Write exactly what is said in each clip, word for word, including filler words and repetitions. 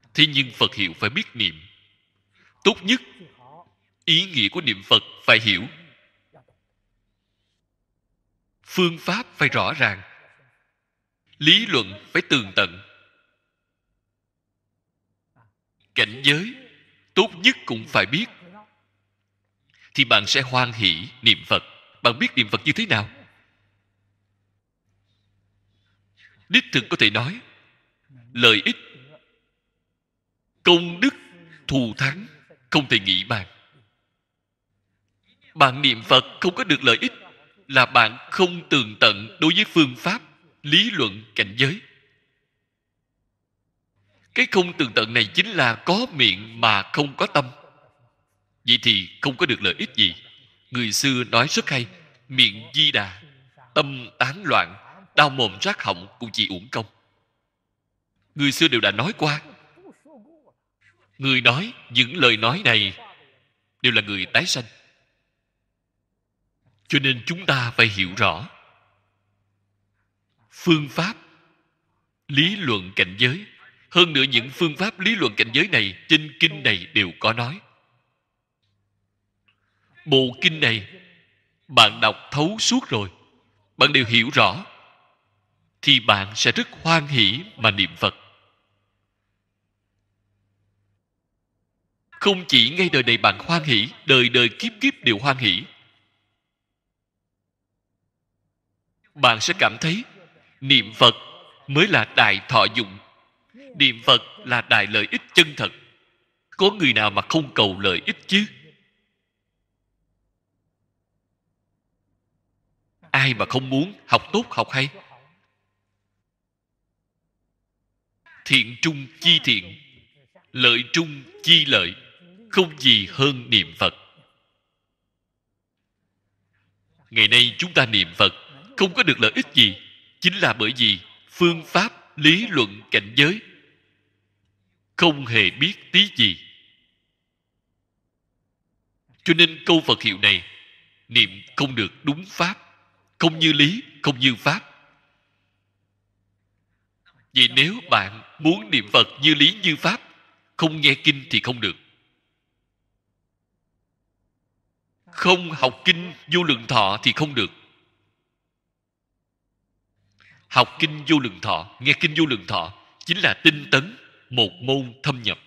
Thế nhưng Phật hiệu phải biết niệm. Tốt nhất ý nghĩa của niệm Phật phải hiểu. Phương pháp phải rõ ràng. Lý luận phải tường tận. Cảnh giới tốt nhất cũng phải biết. Thì bạn sẽ hoan hỷ niệm Phật. Bạn biết niệm Phật như thế nào? Đích thực có thể nói, lợi ích, công đức, thù thắng không thể nghĩ bàn. Bạn niệm Phật không có được lợi ích là bạn không tường tận đối với phương pháp, lý luận, cảnh giới. Cái không tường tận này chính là có miệng mà không có tâm. Vậy thì không có được lợi ích gì. Người xưa nói rất hay, miệng di đà, tâm tán loạn, đau mồm rát họng cũng chỉ uổng công. Người xưa đều đã nói qua. Người nói những lời nói này đều là người tái sanh. Cho nên chúng ta phải hiểu rõ phương pháp, lý luận, cảnh giới. Hơn nữa những phương pháp lý luận cảnh giới này trên kinh này đều có nói. Bộ kinh này bạn đọc thấu suốt rồi, bạn đều hiểu rõ, thì bạn sẽ rất hoan hỷ mà niệm Phật. Không chỉ ngay đời này bạn hoan hỷ, đời đời kiếp kiếp đều hoan hỷ. Bạn sẽ cảm thấy niệm Phật mới là đại thọ dụng. Niệm Phật là đại lợi ích chân thật. Có người nào mà không cầu lợi ích chứ? Ai mà không muốn học tốt học hay? Thiện trung chi thiện, lợi trung chi lợi, không gì hơn niệm Phật. Ngày nay chúng ta niệm Phật không có được lợi ích gì, chính là bởi vì phương pháp, lý luận, cảnh giới không hề biết tí gì. Cho nên câu Phật hiệu này niệm không được đúng pháp, không như lý, không như pháp. Vậy nếu bạn muốn niệm Phật như lý như pháp, không nghe kinh thì không được. Không học kinh vô lượng thọ thì không được. Học kinh vô lượng thọ, nghe kinh vô lượng thọ chính là tinh tấn, một môn thâm nhập.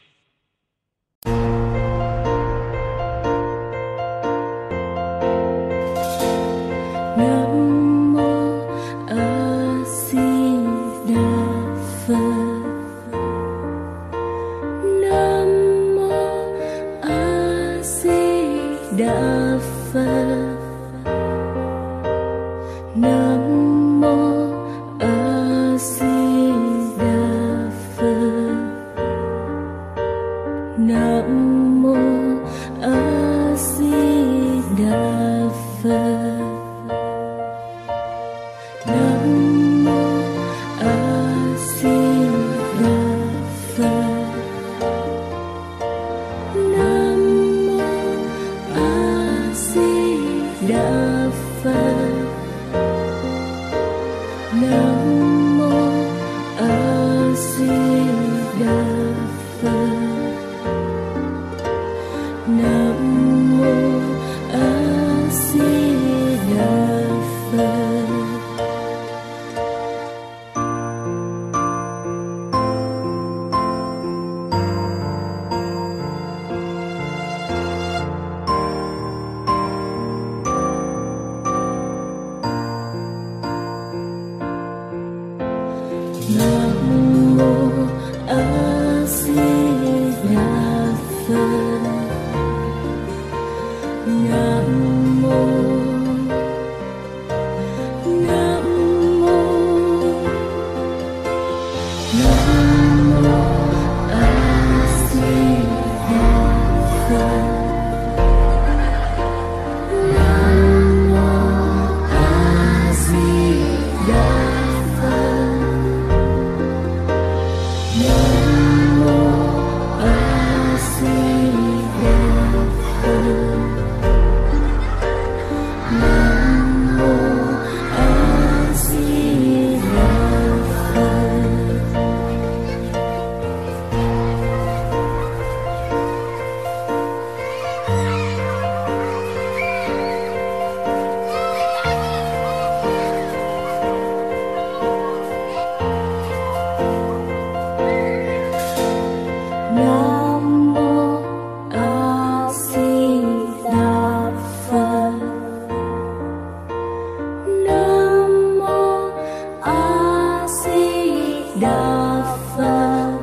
Đà Phật.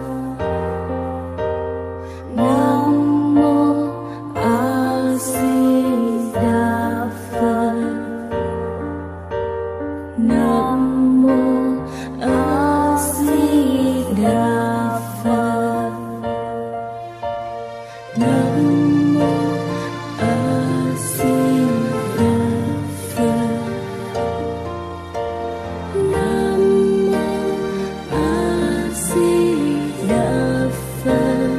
Nam mô A Di Đà Phật. Nam mô A Di Đà Phật. Nam mô A Di Đà Phật. Nam mô A Di Đà Phật.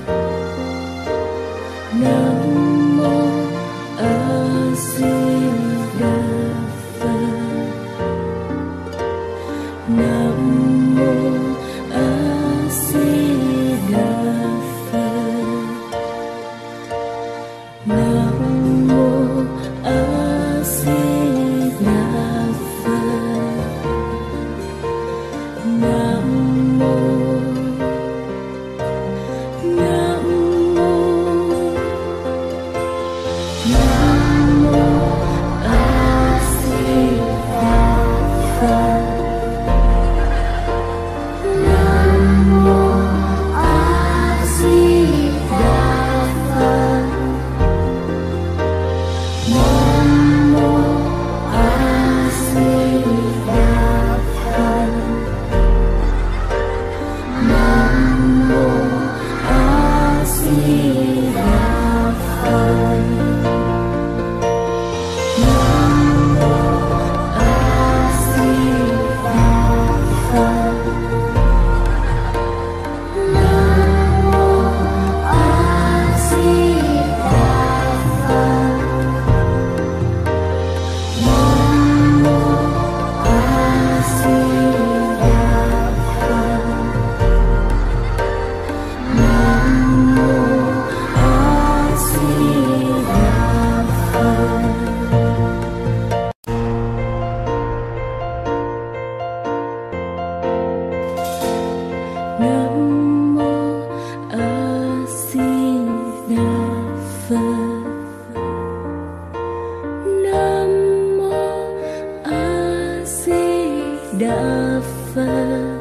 Nam mô A Di Đà Phật. Nam mô A Di Đà Phật. Nam mô A Di Đà Phật. Nam mô Nam mô Nam mô A Di Đà Phật. Nam mô A Di Đà Phật. Nam mô A Di Đà Phật. Nam mô A Di Đà Phật. Nam mô A Di Đà Phật. Nam mô A Di Đà Phật. Nam mô A Di Đà Phật. Nam mô A Di Đà Phật. Nam mô A Di Đà Phật. Nam mô A Di Đà Phật.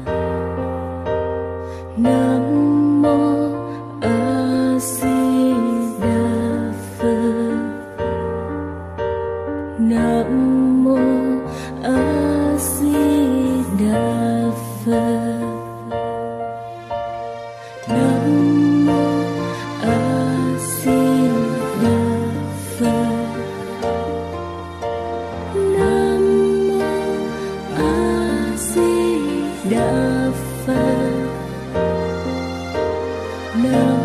Nam mô A Di Đà Phật. Nam mô A Di Đà Phật. Nam mô A Di Đà Phật. Nam mô A Di Đà Phật. Nam